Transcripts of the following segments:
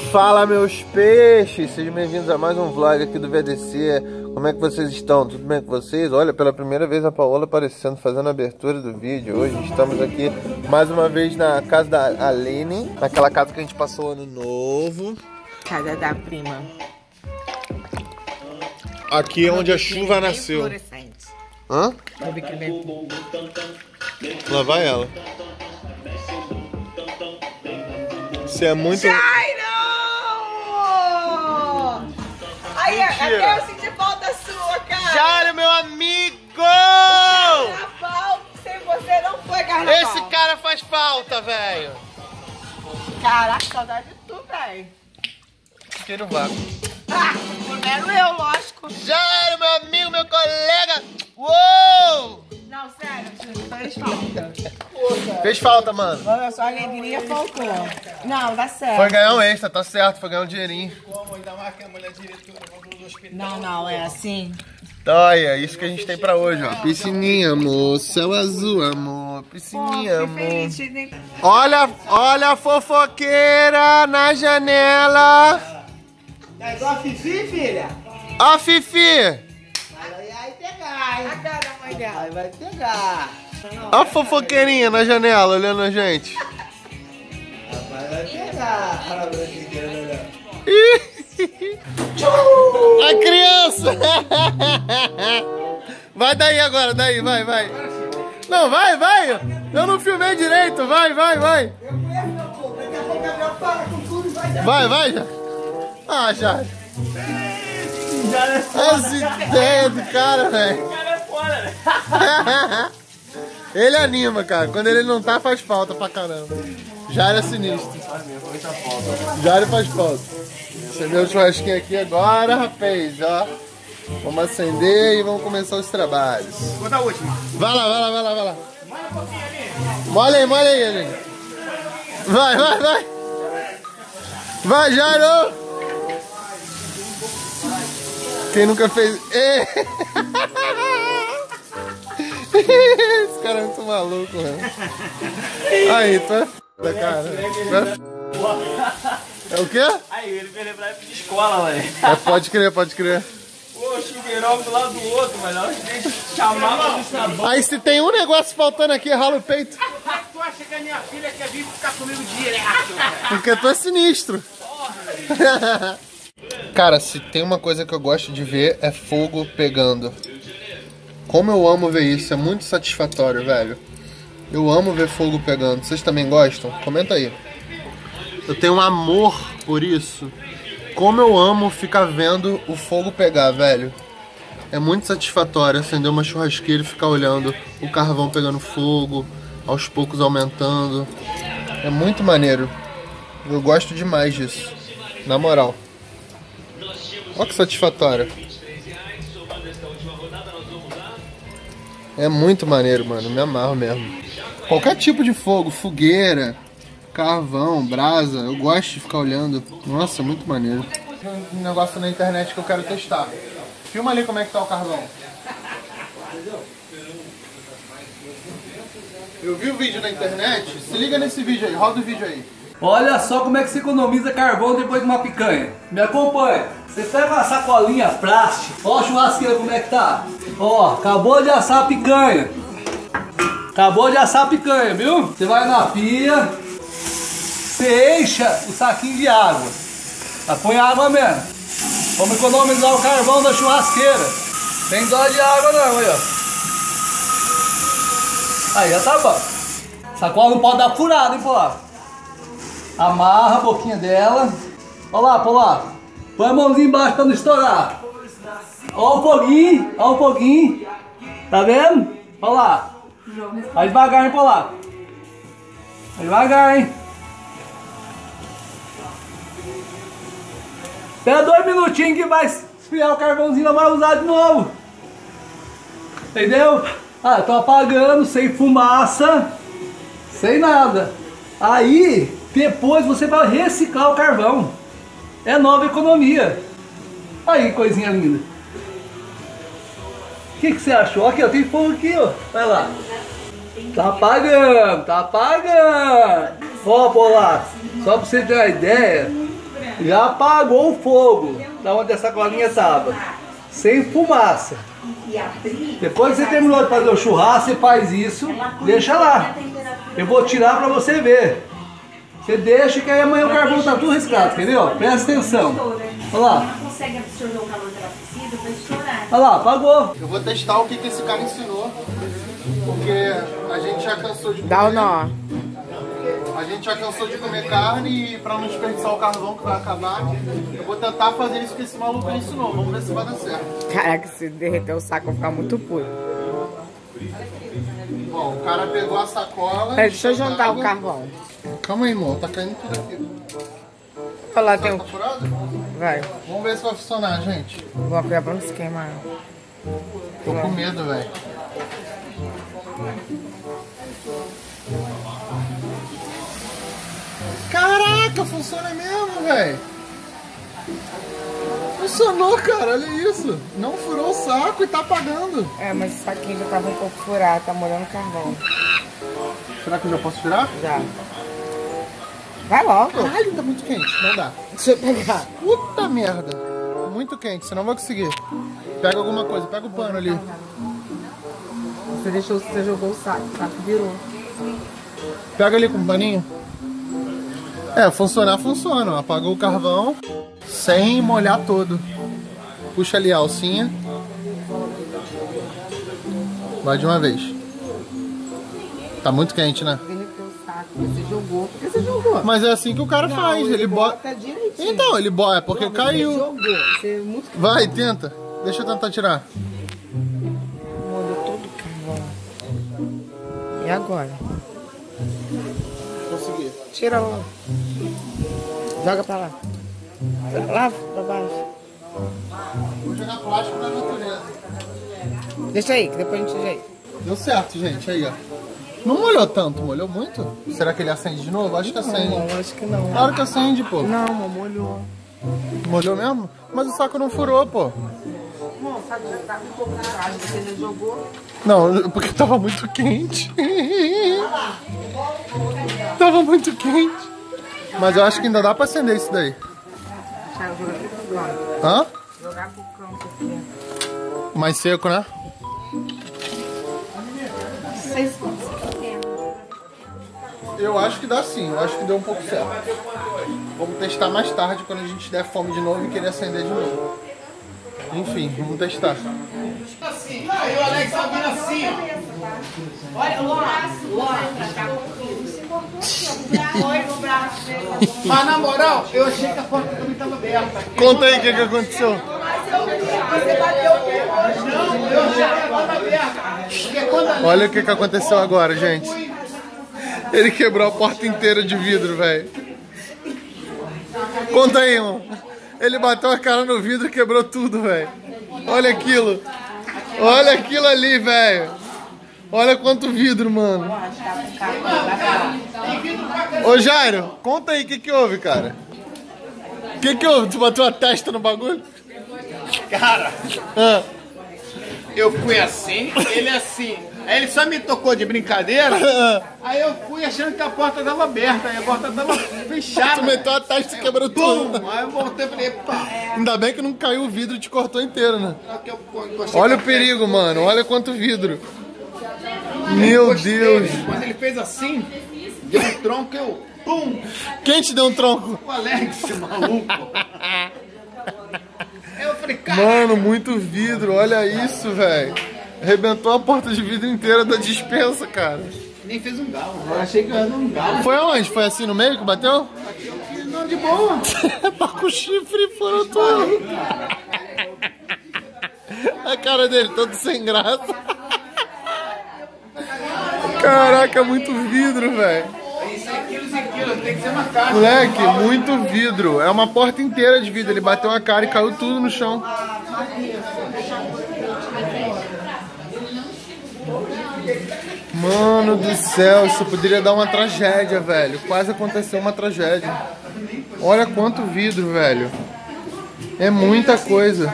Fala, meus peixes, sejam bem-vindos a mais um vlog aqui do VDC. Como é que vocês estão? Tudo bem com vocês? Olha, pela primeira vez a Paola aparecendo, fazendo a abertura do vídeo. Hoje estamos aqui mais uma vez na casa da Aline, naquela casa que a gente passou o ano novo. Casa da prima. Aqui é onde a chuva nasceu. Hã? Lá vai ela. Você é muito... Jairo! Aí, até eu senti falta sua, cara. Jairo, meu amigo! Carnaval, sem você não foi carnaval. Esse cara faz falta, velho. Caraca, saudade de tu, velho. Fiquei no vácuo. Ah, primeiro eu, lógico. Jairo, meu amigo, meu colega. Uou! Não, sério, fez falta. Fez falta, mano. Olha só, a alegria faltou. Não, dá certo. Foi ganhar um extra, tá certo, foi ganhar um dinheirinho. Não, é assim. Olha, isso que a gente tem pra hoje, ó. Piscininha, amor. Céu azul, amor. Piscininha, amor. Olha a fofoqueira na janela. É igual a Fifi, filha? Ó a Fifi. Vai pegar, hein? A cara da mãe dela. Aí vai pegar. Ó a fofoqueirinha na janela, olhando a gente. Vai pegar. Olha a branquinha olhando. A criança! Vai daí agora, daí, vai. Não, vai! Eu não filmei direito, vai! Eu conheço meu povo, daqui a pouco Gabriel para com tudo e vai dar. Vai, já! Ah, já! As ideias do cara, velho! O cara é foda, né? Ele anima, cara. Quando ele não tá, faz falta pra caramba. Jairo é sinistro. Jairo faz falta. Acendeu o churrasquinho aqui agora, rapaz, ó. Vamos acender e vamos começar os trabalhos. Vou dar a última. Vai lá. Molha um pouquinho ali. Molha aí, Aline. Vai. Vai, Jairo. Quem nunca fez... Esse cara é muito maluco, mano. Aí, tu é foda, cara. Tu é foda. É o quê? Aí, ele veio lembrar de escola, velho. Pode crer. Pô, o chuveirão do lado do outro, mas na hora que a gente chamava do sabão. Aí se tem um negócio faltando aqui, rala o peito. Como é que tu acha que a minha filha quer vir ficar comigo direto, velho? Porque tu é sinistro. Cara, se tem uma coisa que eu gosto de ver é fogo pegando. Como eu amo ver isso, é muito satisfatório, velho. Eu amo ver fogo pegando. Vocês também gostam? Comenta aí. Eu tenho um amor por isso. Como eu amo ficar vendo o fogo pegar, velho. É muito satisfatório acender uma churrasqueira e ficar olhando o carvão pegando fogo, aos poucos aumentando. É muito maneiro. Eu gosto demais disso. Na moral. Olha que satisfatório. É muito maneiro, mano. Me amarro mesmo. Qualquer tipo de fogo, fogueira, carvão, brasa, eu gosto de ficar olhando. Nossa, muito maneiro. Tem um negócio na internet que eu quero testar. Filma ali como é que tá o carvão. Eu vi o vídeo na internet. Se liga nesse vídeo aí, roda o vídeo aí. Olha só como é que você economiza carvão depois de uma picanha. Me acompanha. Você pega uma sacolinha plástica. Ó a churrasqueira como é que tá. Ó, acabou de assar a picanha. Viu? Você vai na pia. Você enche o saquinho de água. Põe água mesmo. Vamos economizar o carvão da churrasqueira. Tem dó de água não, aí ó. Aí já tá bom. Sacola não pode dar furada, hein, Polaco? Amarra a boquinha dela. Olha lá. Põe a mãozinha embaixo pra não estourar. Ó o foguinho. Tá vendo? Olha lá. Vai devagar, hein, Polaco? Vai devagar, hein? Espera 2 minutinhos que vai esfriar o carvãozinho e vai usar de novo. Entendeu? Tô apagando, sem fumaça, sem nada. Aí, depois você vai reciclar o carvão. É nova economia. Aí, coisinha linda. O que você achou? Aqui, ó, tem fogo aqui, ó. Vai lá. Tá apagando, tá apagando. Ó, Polaco, só pra você ter uma ideia, Já apagou o fogo da onde essa colinha tava. Sem fumaça. Depois que você terminou de fazer o churrasco, você faz isso, deixa lá. Eu vou tirar pra você ver. Você deixa que aí amanhã o carvão tá tudo riscado, entendeu? Presta atenção. Olha lá. Consegue absorver o calor que ela precisa para estourar. Olha lá, apagou. Eu vou testar o que esse cara ensinou. Porque a gente já cansou de comer. Dá o nó. A gente já cansou de comer carne e pra não desperdiçar o carvão que vai acabar, eu vou tentar fazer isso que esse maluco ensinou. Vamos ver se vai dar certo. Caraca, se derreter o saco, vai ficar muito puro. Bom, o cara pegou a sacola. Peraí, deixa eu juntar o carvão. Calma aí, irmão. Tá caindo tudo aqui. Olha lá, tem Tá um... furado? Vai. Vamos ver se vai funcionar, gente. Vou apertar pra não se queimar. Tô com medo, velho. Caraca, funciona mesmo, velho. Funcionou, cara, olha isso. Não furou o saco e tá apagando. É, mas o saquinho já tava um pouco furado, tá molhando o carvão. Será que eu já posso tirar? Já. Vai logo. Caralho, tá muito quente, não dá. Deixa eu pegar. Puta merda. Muito quente, senão não vou conseguir. Pega alguma coisa, pega o pano ali. Você jogou o saco virou. Pega ali com o paninho. É, funcionar, funciona. Apagou o carvão sem molhar todo. Puxa ali a alcinha. Vai de uma vez. Tá muito quente, né? Derreteu o saco. Você jogou. Por que você jogou? Mas é assim que o cara faz. Ele bota. Direitinho. Então, ele bota, é porque Não, caiu. Você jogou. Você é muito... Vai, tenta. Deixa eu tentar tirar. Molhou todo o carvão. E agora? Consegui. Tira logo. Joga pra lá. Lá pra baixo. Vou jogar plástico na natureza. Deixa aí, que depois a gente ajeita. Deu certo, gente. Aí, ó. Não molhou tanto, molhou muito? Será que ele acende de novo? Acho que acende. Não, acho que não. Claro que acende, pô. Não, amor, molhou. Molhou mesmo? Mas o saco não furou, pô. Amor, o saco já tava um pouco frágil. Você já jogou? Não, porque tava muito quente. Tava muito quente. Mas eu acho que ainda dá pra acender isso daí. Deixa eu jogar aqui pro canto. Hã? Jogar pro canto aqui. Mais seco, né? Eu acho que dá sim, eu acho que deu um pouco certo. Vamos testar mais tarde, quando a gente der fome de novo e querer acender de novo. Enfim, vamos testar. Assim, aí o Alex tá vindo assim, ó. Olha, mas na moral, eu achei que a porta também tava aberta. Conta aí o que aconteceu. Você bateu o pé hoje. Não, eu achei que a porta aberta. Porque quando a Olha o que aconteceu agora, gente. Ele quebrou a porta inteira de vidro, velho. Conta aí, irmão. Ele bateu a cara no vidro e quebrou tudo, velho. Olha aquilo. Olha aquilo ali, velho. Olha quanto vidro, mano. Ô, Jairo, conta aí o que houve, cara. O que houve? Tu bateu a testa no bagulho? cara, Ah. eu fui assim, ele assim. Aí ele só me tocou de brincadeira. Aí eu fui achando que a porta tava aberta. Aí a porta tava fechada. Tu meteu a testa e quebrou tudo. Bum! Aí eu voltei e falei, pá. Ainda bem que não caiu o vidro e te cortou inteiro, né? Que eu encostei Olha com o a perigo, testa. mano. Olha quanto vidro. Eu Meu encostei. Deus. Quando ele fez assim, deu um tronco, eu... Pum! Quem te deu um tronco? O Alex, maluco. Aí eu falei, cara... Mano, muito vidro. Olha isso, velho. Arrebentou a porta de vidro inteira da despensa, cara. Nem fez um galo. Eu achei que eu era um galo. Foi aonde? Foi assim no meio que bateu? Não, de boa. Tá com o chifre e furou tudo. A cara dele todo sem graça. Caraca, muito vidro, velho. Isso é quilos e quilos, tem que ser uma caixa. Moleque, muito vidro. É uma porta inteira de vidro. Ele bateu a cara e caiu tudo no chão. Mano do céu, isso poderia dar uma tragédia, velho. Quase aconteceu uma tragédia. Olha quanto vidro, velho. É muita coisa.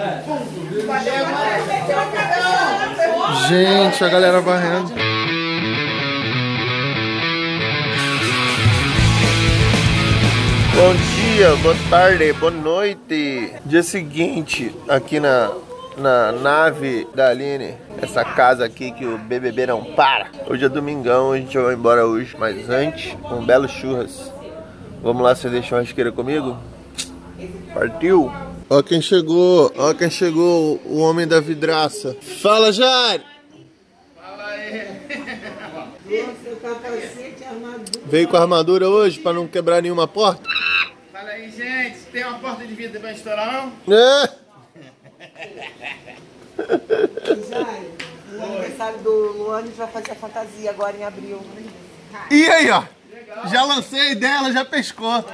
Gente, a galera varrendo. Bom dia. dia, boa tarde, boa noite. Dia seguinte, aqui na nave da Aline, essa casa aqui que o BBB não para. Hoje é domingão, a gente vai embora hoje, mas antes, um belo churras. Vamos lá acender a churrasqueira comigo? Partiu! Ó quem chegou, o homem da vidraça. Fala, Jair! Fala aí. Veio com a armadura hoje pra não quebrar nenhuma porta? Fala aí, gente. Tem uma porta de vidro pra estourar, não? É. Jair, o aniversário do Luane vai fazer a fantasia agora em abril. E aí, ó. Já lancei a ideia, ela já pescou.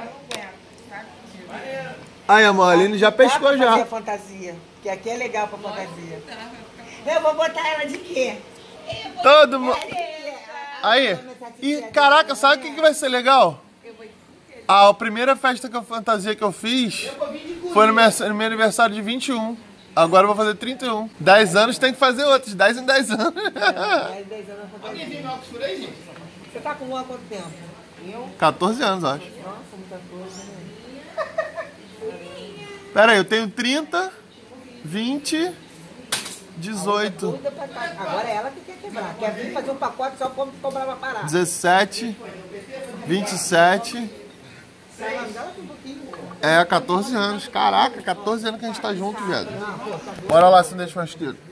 Aí, amor, a Aline já pescou já. Fazer a fantasia, que aqui é legal pra fantasia. Eu vou botar ela de quê? Todo mundo. Aí. E caraca, sabe o que vai ser legal? A primeira festa que eu fantasia que eu fiz foi no meu aniversário de 21. Agora eu vou fazer 31. 10 anos tem que fazer outros, 10 em 10 anos. 10 anos fantasia. Você tá com Luan há quanto tempo? 14 anos, acho. Nossa, muita coisa, né? Pera aí, eu tenho 30, 20, 18, Agora é ela que quer quebrar. Quer vir fazer um pacote só como cobrar uma parada. 17, 27. É, 14 anos. Caraca, 14 anos que a gente tá junto, velho. Bora lá, se deixa mais querido.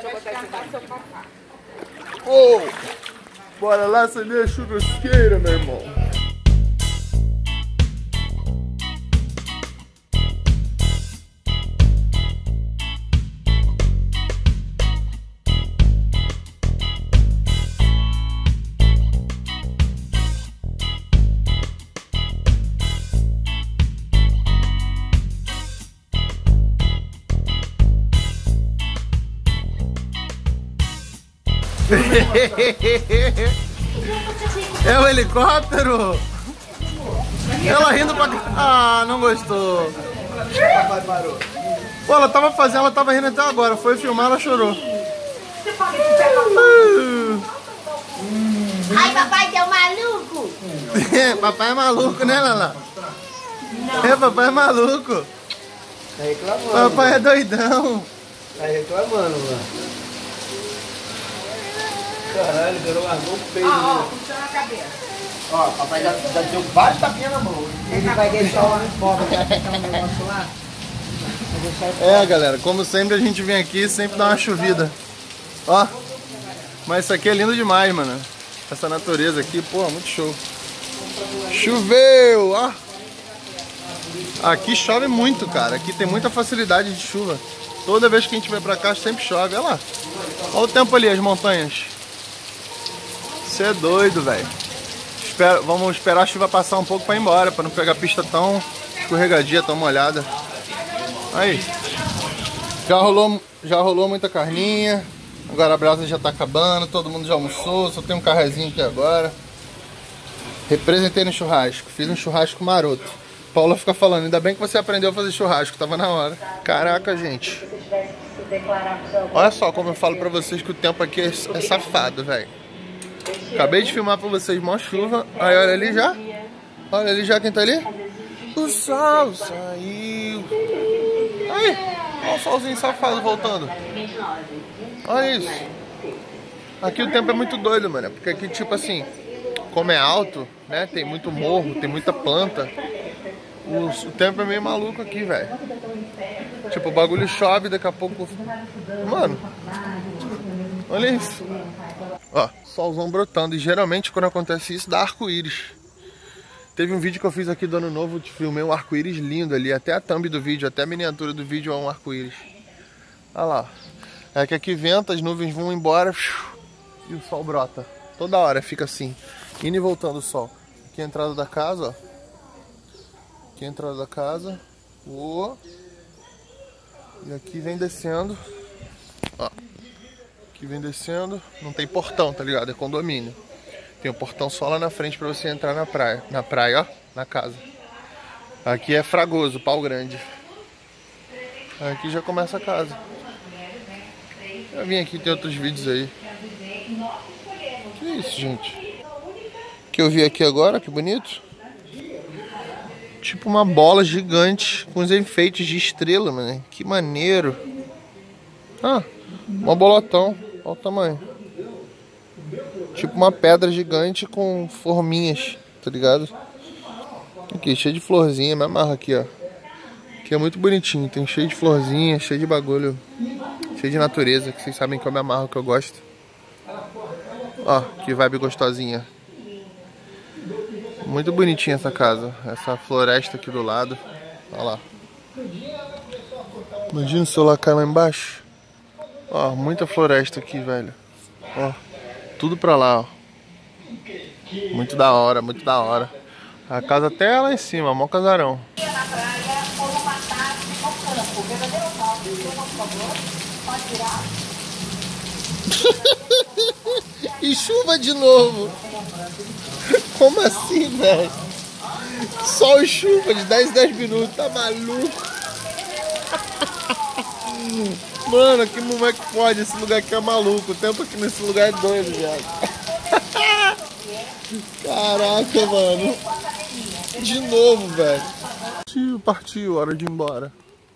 Oh, bora lá acender a churrasqueira, meu irmão. É o helicóptero? Ela rindo pra... Ah, não gostou. Pô, ela tava fazendo, ela tava rindo até agora. Foi filmar, ela chorou. Ai, papai, teu maluco! Papai é maluco, né, Lala? É, papai é maluco. Tá reclamando. Papai é doidão. Tá reclamando, mano. Caralho, o largou o peito. Puxando a cabeça. Ó, papai já deu vários tapinhas na mão. Ele vai deixar o homem pobre, vai deixar um negócio lá. É, galera, como sempre a gente vem aqui e sempre dá uma chovida. Ó, mas isso aqui é lindo demais, mano. Essa natureza aqui, pô, muito show. Choveu, ó. Aqui chove muito, cara. Aqui tem muita facilidade de chuva. Toda vez que a gente vem pra cá sempre chove, olha lá. Olha o tempo ali, as montanhas. Você é doido, velho. Vamos esperar a chuva passar um pouco pra ir embora, pra não pegar a pista tão escorregadia, tão molhada. Aí. Já rolou muita carninha. Agora a brasa já tá acabando, todo mundo já almoçou. Só tem um carrezinho aqui agora. Representei no churrasco. Fiz um churrasco maroto. Paula fica falando, ainda bem que você aprendeu a fazer churrasco, tava na hora. Caraca, gente. Olha só como eu falo pra vocês que o tempo aqui é safado, velho. Acabei de filmar pra vocês, mó chuva. Aí olha ali já. Olha ali já quem tá ali. O sol saiu. Aí, olha o solzinho safado voltando. Olha isso. Aqui o tempo é muito doido, mano. Porque aqui, tipo assim, como é alto, né? Tem muito morro, tem muita planta. O tempo é meio maluco aqui, velho. Tipo, o bagulho chove, daqui a pouco... Mano, olha isso. Ó, solzão brotando. E geralmente quando acontece isso, dá arco-íris. Teve um vídeo que eu fiz aqui do Ano Novo, filmei um arco-íris lindo ali. Até a thumb do vídeo, até a miniatura do vídeo é um arco-íris. Olha lá. É que aqui venta, as nuvens vão embora e o sol brota. Toda hora fica assim, indo e voltando o sol. Aqui é a entrada da casa, ó. Aqui é a entrada da casa. E aqui vem descendo. Ó. Aqui vem descendo. Não tem portão, tá ligado? É condomínio. Tem um portão só lá na frente pra você entrar na praia. Na praia, ó. Na casa. Aqui é Fragoso, Pau Grande. Aqui já começa a casa. Já vim aqui, tem outros vídeos aí. Que isso, gente? Que eu vi aqui agora, que bonito. Tipo uma bola gigante com os enfeites de estrela, mano. Que maneiro. Ah, uma bolotão. Olha o tamanho. Tipo uma pedra gigante com forminhas, tá ligado? Aqui, cheio de florzinha. Me amarra aqui, ó. Aqui é muito bonitinho. Tem cheio de florzinha, cheio de bagulho. Cheio de natureza, que vocês sabem que eu me amarro, que eu gosto. Ó, que vibe gostosinha. Muito bonitinha essa casa. Essa floresta aqui do lado. Olha lá. Imagina o celular cair lá embaixo. Ó, muita floresta aqui, velho. Ó, tudo pra lá, ó. Muito da hora, muito da hora. A casa até lá em cima, mó casarão. E chuva de novo. Como assim, velho? Sol e chuva de 10 em 10 minutos, tá maluco? Mano, que moleque pode, esse lugar aqui é maluco. O tempo aqui nesse lugar é doido, viado. Caraca, mano. De novo, velho. Partiu, hora de ir embora.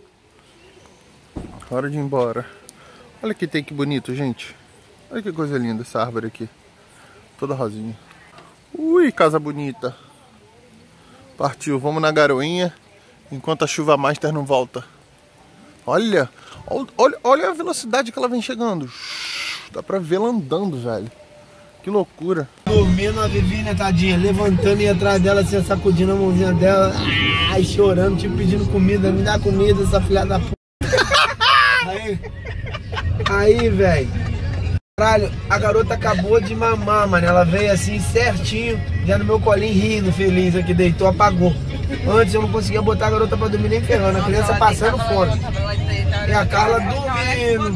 Hora de ir embora. Olha que tem que bonito, gente. Olha que coisa linda essa árvore aqui. Toda rosinha. Ui, casa bonita. Partiu, vamos na garoinha. Enquanto a chuva master não volta. Olha, olha a velocidade que ela vem chegando. Dá pra ver ela andando, velho. Que loucura. Dormindo a Vivinha, tadinha, levantando e atrás dela, assim, sacudindo a mãozinha dela. Ai, chorando, tipo pedindo comida. Me dá comida, essa filha da p. Aí, velho. Caralho, a garota acabou de mamar, mano. Ela veio assim certinho, já no meu colinho rindo, feliz aqui, deitou, apagou. Antes eu não conseguia botar a garota pra dormir nem ferrando, a criança passando fome. E a Carla dormindo.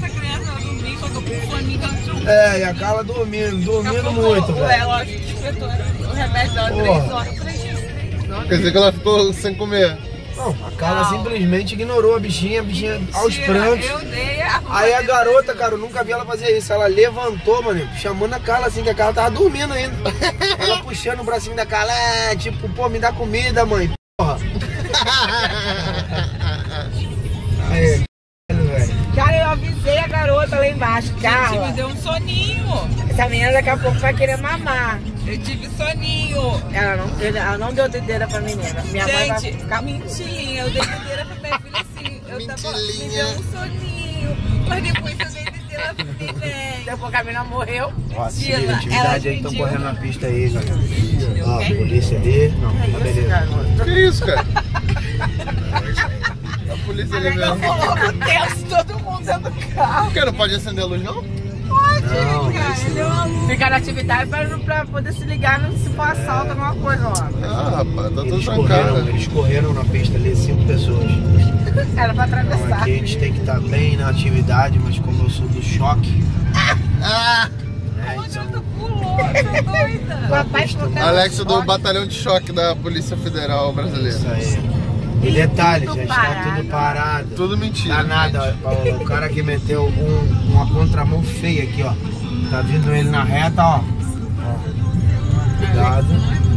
É, e a Carla dormindo muito, velho. O remédio dela 3 horas. Quer dizer que ela ficou sem comer? Não, a Carla simplesmente ignorou a bichinha aos prantos. Aí a garota, cara, eu nunca vi ela fazer isso. Ela levantou, mano, chamando a Carla assim, que a Carla tava dormindo ainda. Ela puxando o bracinho da Carla, tipo, pô, me dá comida, mãe, porra. Aí, velho. Cara, eu avisei a garota lá embaixo, Carla. Me deu um soninho. Essa menina daqui a pouco vai querer mamar. Eu tive soninho. Ela não deu dedeira pra menina. Minha mãe vai Gente, ficar... mentirinha. Eu dei dedeira pra minha filha assim. Me deu um soninho. Mas depois eu dei dedeira pra menina. Depois que a menina morreu. Nossa, Ela atividade aí, estão pediu. correndo na pista aí, galera. Ó, polícia ali. Não, tá beleza. Que isso, cara? A polícia ali mesmo. Coloca o tenso, todo mundo dentro do carro. Por que não pode acender a luz, não? Não, Ficar na atividade pra poder se ligar se for assalto, alguma coisa lá. Ah, rapaz, tá tudo eles trancado. correram na pista ali, 5 pessoas. Era pra Então, atravessar. aqui a gente tem que estar bem na atividade, mas como eu sou do choque, Ah! né, então, Pulou, tô doida. Papai ficou Alex do batalhão de choque da Polícia Federal Brasileira. isso aí. E detalhe, já está parado. tudo parado. Tudo mentira. Dá nada, ó, o cara que meteu uma contramão feia aqui, ó. Tá vindo ele na reta, ó. Cuidado.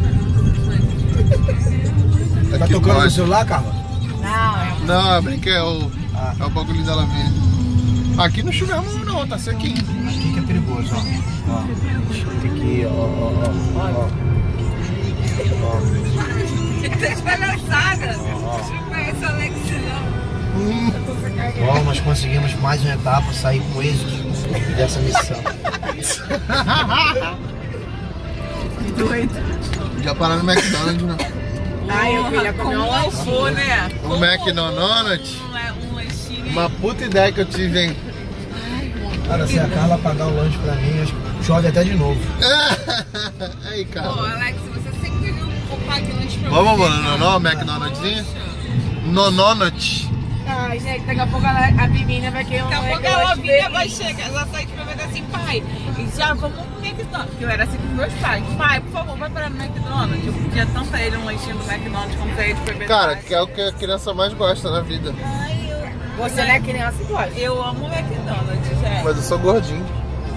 Tá Aqui tocando no pode. celular, Carla? Não, Não, eu brinquei, é o bagulho dela mesmo. Aqui não choveu não, tá sequinho. Aqui que é perigoso, ó. Ó, tem que, ó. Tá espalhaçada. Não conheço o Alex, não. Ó, nós conseguimos mais uma etapa, sair com êxito dessa missão. doido. Já pararam no McDonald's, né? Ai, eu queria comer um lanchinho. Como né? O McDonald's. Um lanchinho. Uma puta ideia que eu tive, hein? Cara, se a Carla pagar o lanche pra mim, acho que chove até de novo. Aí, cara. Pô, Alex, você sempre viu o pague lanche pra Vamos, você. mano, não, McDonald'zinho? Nononut. Ai, gente, daqui a pouco a Vivinha vai querer um Daqui a pouco a Lavínia vai chegar, ela sai de pergunta assim, pai, já vamos no McDonald's, porque eu era assim com meus pais. Pai, por favor, vai para o McDonald's. Eu podia tanto pra ele um lanchinho do McDonald's como pra ele de bebê. Cara, que é o que a criança mais gosta na vida. Ai, Você não é criança e gosta. eu amo o McDonald's, gente. Mas eu sou gordinho.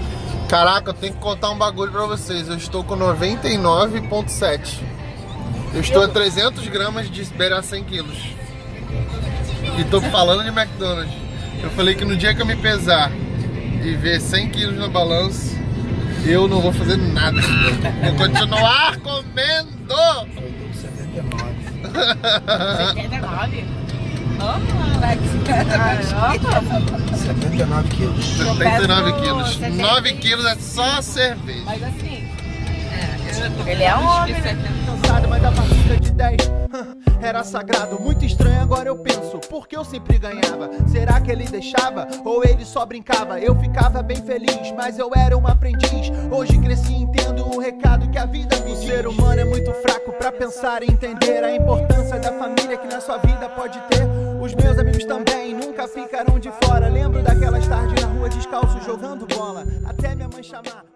Caraca, eu tenho que contar um bagulho pra vocês. Eu estou com 99,7. Eu estou a 300 gramas de beirar 100 quilos. E tô falando de McDonald's. Eu falei que no dia que eu me pesar e ver 100 quilos na balança, eu não vou fazer nada. Vou continuar comendo. 79? Alex. 79 quilos. 79 quilos. 9 quilos é só cerveja. Mas assim, ele é homem, né? Cansado, mas a partida de 10 era sagrado, muito estranho, agora eu penso, porque eu sempre ganhava? Será que ele deixava ou ele só brincava? Eu ficava bem feliz, mas eu era um aprendiz. Hoje cresci e entendo o recado que a vida me diz. O ser humano é muito fraco pra pensar e entender a importância da família que na sua vida pode ter. Os meus amigos também nunca ficaram de fora. Lembro daquelas tardes na rua descalço jogando bola, até minha mãe chamar.